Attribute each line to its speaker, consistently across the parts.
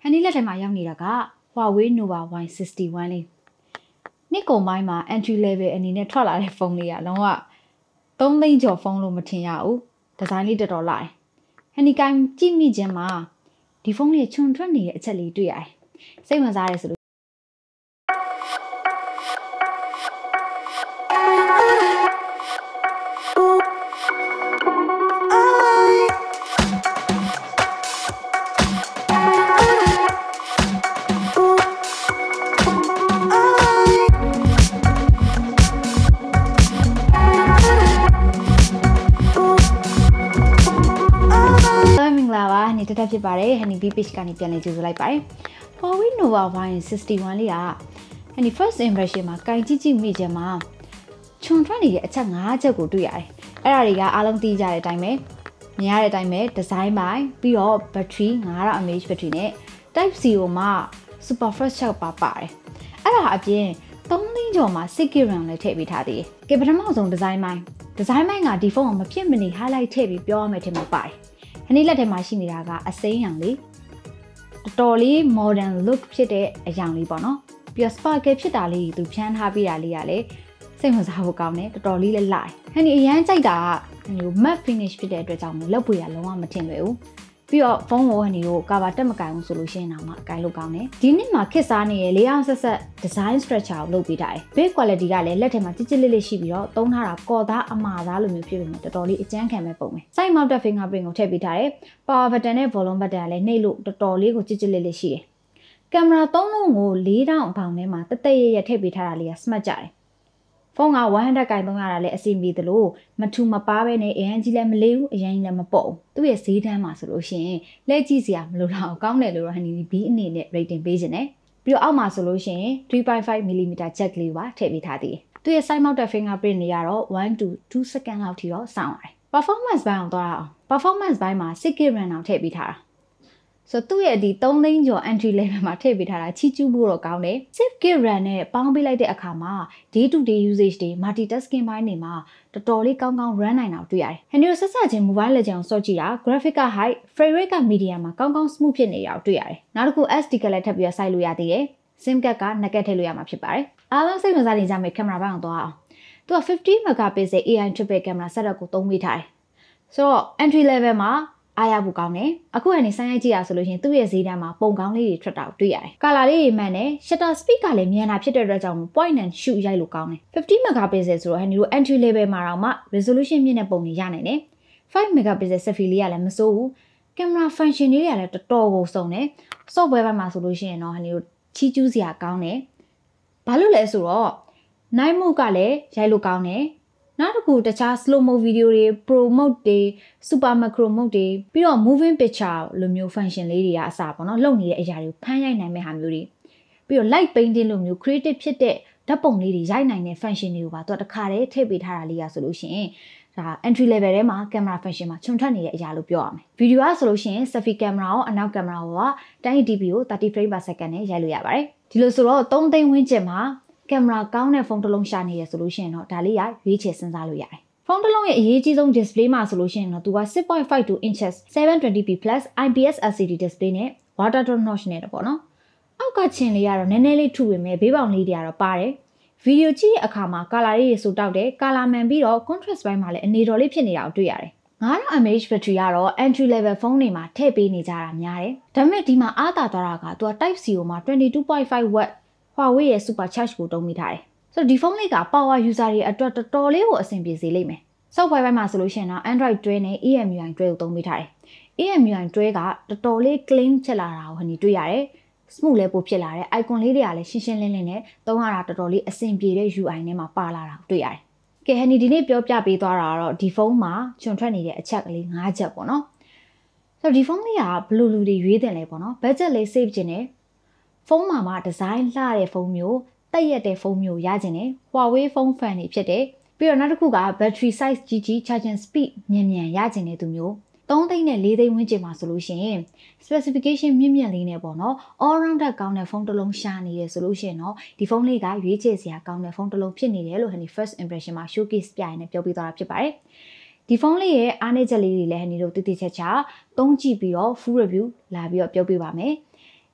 Speaker 1: Hani let him young Niraga, Huawei Nova Y61. Nico Mima entry level and in a trolley phone near Longa. Don't lean your phone Lumatia, does I need it or lie? Hani came Jimmy Gemma. The phone a chun 20 it's a little eye. Same as I said. Tetap pare, hani bipis kani pian leju like pare. Huawei Nova Y61 liya. Hani first impression ma kai ji meja ma. Chun twa ni အချက်5ချက်ကိုတွေ့ရတယ်။အဲ့ဒါတွေကအားလုံးသိကြတဲ့အတိုင်းပဲ။မြင်ရတဲ့အတိုင်းပဲ design ပိုင်းပြီးတော့ battery 9000 mAh battery နဲ့ Type C ကိုမှ super fast charge ပါတယ်။အဲ့ဒါအပြင်3သိန်းကျော်မှာ 6GB RAM လည်းထည့်ပေးထားသေးတယ်။ကဲပထမဆုံး design ပိုင်းကဒီဖုန်းကိုမဖြစ်မနေ highlight ထည့်ပြီးပြောရမယ်ထင်မှာပါတယ်။hani လက်ထဲမှာရှိနေတာကအစိမ်းရောင်လေးတော်လေး modern look ဖြစ်တဲ့အရောင်လေးပေါ့နော်ပြီးတော့ sparkle ဖြစ်တာလေးသူဖြန်းထားပြီးတာလေးကလည်းစိတ်ဝင်စားဖို့ကောင်းတယ်တော်လေးလည်းလိုက်ဟန်ဒီအရန်ကြိုက်တာကဟို matte finish ဖြစ်တဲ့အတွက်ကြောင့်လက်ပွေကလုံးဝမထင်လွယ်ဘူးပြီးတော့ဖုန်းကိုဟန်ဒီကိုကာဗာတက်မကင်ဘူးဆိုလို့ရှိရင်တော့မှကင်လို့ကောင်းတယ်ဒီနှစ်မှာခက်စားနေတဲ့လေးအောင်ဆက် design structure ကိုလုပ်ပေးထားတယ် build quality ကလည်းလက်ထဲမှာကြစ်လေးရှိပြီးတော့သုံးထားတာကော်သားအမာသားလိုမျိုးဖြစ်ပေမဲ့တော်တော်လေးအကျန်းခံမဲ့ပုံပဲ side mounted fingerprint ကိုထည့်ပေးထားတယ် power button နဲ့ volume button ကလည်းနှိပ်လို့တော်တော်လေးကိုကြစ်လေးရှိတယ်ကင်မရာ3လုံးကို4000ပေါင်ထဲမှာတသက်ရထည့်ပေးထားတာလေးက smart ကြတယ်ဖုန်းက100ကိုင်သုံးရတာလည်းအဆင်ပြေသလိုမထူမပါပဲနဲ့အရင်ကြီးလည်းမလေးဘူးအရင်ကြီးလည်းမပေါ့ဘူးသူ့ရဲ့ဈေးတန်းမှာဆိုလို့ရှိရင်လက်ကြည့်စရာမလိုတော့ကောင်းတယ်လို့ဟန်နီဘီအနေနဲ့ rating ပေးခြင်းနဲ့ပြီးတော့အောက်မှာဆိုလို့ရှိရင် 3.5mm jack လေးပါထည့်ပေးထားသေးတယ်သူ့ရဲ့ side mounted fingerprint တွေကတော့1 to 2 second လောက်ထိတော့စောင့်ရတယ် performance ဘိုင်းအောင်သွားအောင် performance ဘိုင်းမှာ 6GB RAM အောင်ထည့်ပေးထားတာဆိုသူ့ရဲ့ဒီ3သိန်းကျော် entry level မှာထည့်ပေးထားတာချီကျူးဖို့တော့ကောင်းတယ် 6GB RAM နဲ့ပေါင်းပေးလိုက်တဲ့အခါမှာ day to day usage တွေ multitasking ဘိုင်းတွေမှာတော်တော်လေးကောင်း run နိုင်အောင်တွေ့ရတယ်ဟန်ဒီဆက်ဆက်ချင်း mobile legend ကိုစော့ကြည့်တာ graphic က high frame rate က medium မှာကောင်း smooth ဖြစ်နေတာကိုတွေ့ရတယ်နောက်တစ်ခု SD ကလည်းထပ်ပြီးစိုက်လို့ရသေးတယ် SIM card က naked ထည့်လို့ရမှာဖြစ်ပါတယ်အားလုံးစိတ်ဝင်စားနေကြမယ့် camera ဘိုင်းအောင်သွားအောင်သူက50 megapixel AI triple camera setup ကိုသုံးပေးထားတယ်ဆိုတော့ entry level မှာအားရဖို့ကောင်းတယ်အခုကနေစိုင်းရိုက်ကြည့်ရဆိုလို့ရှိရင်သူ့ရဲ့ဈေးတန်းမှာပုံကောင်းလေးတွေထွက်တာကိုတွေ့ရတယ်ကာလာလေးတွေမှန်တယ် shutter speed ကလည်းမြန်တာဖြစ်တဲ့အတွက်ကြောင့် point and shoot ရိုက်လို့ကောင်းတယ်50 megapixel ဆိုတော့ဟန်ဒီတို့ entry level မှာတော့မှ resolution မြင့်တဲ့ပုံတွေရနိုင်တယ်5 megapixel selfie လေးကလည်းမစိုးဘူး camera function လေးတွေကလည်းတော်တော်ကိုစုံတယ် software ဘက်မှာဆိုလို့ရှိရင်တော့ဟန်ဒီတို့ချီးကျူးစရာကောင်းတယ်ဘာလို့လဲဆိုတော့ night mode ကလည်းရိုက်လို့ကောင်းတယ်နောက်တစ်ခုတခြား slow mo video တွေ pro mode တွေ super macro mode တွေပြီးတော့ moving picture လိုမျိုး function လေးတွေကအစပေါ့နော်လုပ်နေတဲ့အရာတွေကိုဖမ်းရိုက်နိုင်မဲ့ဟာမျိုးတွေပြီးတော့ light painting လိုမျိုး creative ဖြစ်တဲ့ဓာတ်ပုံလေးတွေရိုက်နိုင်တဲ့ function တွေကိုပါသူကတခါတည်းထည့်ပေးထားတာလေးရဆိုလို့ရှိရင်ဒါ entry level ထဲမှာ camera function မှာခြုံထွက်နေတဲ့အရာလို့ပြောရမယ် video ကဆိုလို့ရှိရင် selfie camera ရောအနောက် camera ရော 1080p ကို 30 frame per second နဲ့ရိုက်လို့ရပါတယ်ဒီလိုဆိုတော့3သိန်းဝန်းကျင်မှာကင်မရာကောင်းတဲ့ဖုန်းတစ်လုံးရှာနေရဆိုလို့ရှိရင်တော့ဒါလေးရရွေးချယ်စဉ်းစားလို့ရတယ်ဖုန်းတစ်လုံးရဲ့အရေးကြီးဆုံး display မှာဆိုလို့ရှိရင်တော့သူက 6.52 inches 720p plus IPS LCD display နဲ့ water drop notch နဲ့တော့ပေါ့နော်အောက်ကချင်းလေးကတော့နည်းနည်းလေးထူပေမဲ့ဘေးပေါင်လေးတွေကတော့ပါတယ်ဗီဒီယိုကြည့်တဲ့အခါမှာ color လေးတွေဆိုတောက်တယ် color မှန်ပြီးတော့ contrast ဘိုင်းမှာလည်းအနေတော်လေးဖြစ်နေတာကိုတွေ့ရတယ်9000 mAh battery ကတော့ entry level ဖုန်းတွေမှာထည့်ပေးနေကြတာများတယ်ဒါပေမဲ့ဒီမှာအားသာသွားတာကသူက Type C ကိုမှာ 22.5 watt Huawei ရဲ့ super charge ကိုတုံးမိထားတယ်ဆိုတော့ဒီဖုန်းလေးက power user တွေအတွက်တော်တော်လေးကိုအဆင်ပြေစေလိမ့်မယ် software ဘက်မှာဆိုလို့ရှိရင်တော့ Android 12နဲ့ EMUI 12ကိုသုံးပေးထားတယ် EMUI 12ကတော်တော်လေး clean ဖြစ်လာတာကိုဟန်ဒီတွေ့ရတယ် smooth လည်းပိုဖြစ်လာတယ် icon လေးတွေကလည်းရှင်းရှင်းလင်းလင်းနဲ့သုံးရတာတော်တော်လေးအဆင်ပြေတဲ့ UI နဲ့မှာပါလာတာကိုတွေ့ရတယ်ကဲဟန်ဒီနေ့ပြောပြပေးသွားတာကတော့ဒီဖုန်းမှာခြုံထွက်နေတဲ့အချက်ကလေး5ချက်ပေါ့နော်ဆိုတော့ဒီဖုန်းလေးကဘယ်လိုလူတွေရွေးတင်လဲပေါ့နော် budget လေး save ခြင်းနဲ့ဖုန်းမှာ design လှတဲ့ဖုန်းမျိုးတက်ရက်တဲ့ဖုန်းမျိုးရခြင်းနဲ့ Huawei ဖုန်း fan တွေဖြစ်တယ်ပြီးတော့နောက်တစ်ခုက battery size ကြီး charging speed မြန်ရခြင်းတဲ့သူမျိုး3သိန်းနဲ့4သိန်းဝန်းကျင်မှာဆိုလို့ရှိရင် specification မြင့်လေးနဲ့ပေါ့နော် all round ကောင်းတဲ့ဖုန်းတစ်လုံးရှာနေရဆိုလို့ရှိရင်တော့ဒီဖုန်းလေးကရွေးချယ်စရာကောင်းတဲ့ဖုန်းတစ်လုံးဖြစ်နေတယ်လို့ဟန်ဒီ first impression မှာ showcase ပြရနေပြောပြသွားတာဖြစ်ပါတယ်ဒီဖုန်းလေးရဲ့အားနည်းချက်လေးတွေလည်းဟန်ဒီတို့တိတိကျကျသုံးကြည့်ပြီးတော့ full review လာပြီးတော့ပြောပြပါမယ်ဟ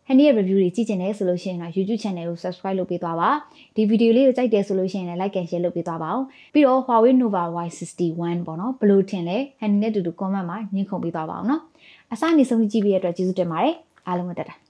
Speaker 1: Honey review တွေကြည့်ချင်တဲ့ဆိုလို့ရှိရင်တော့ YouTube channel ကို subscribe လုပ်ပေးသွားပါဒီဗီဒီယိုလေးကိုကြိုက်တယ်ဆိုလို့ရှိရင်လည်း like and share လုပ်ပေးသွားပါအောင်ပြီးတော့ Huawei Nova Y61 ပေါ့နော်ဘယ်လိုထင်လဲ Honey နဲ့တူတူ comment မှာညှိခုံပေးသွားပါအောင်နော်အစနေဆုံးကြည့်ပြီးရတဲ့အတွက်ကျေးဇူးတင်ပါတယ်အားလုံးတက်တာ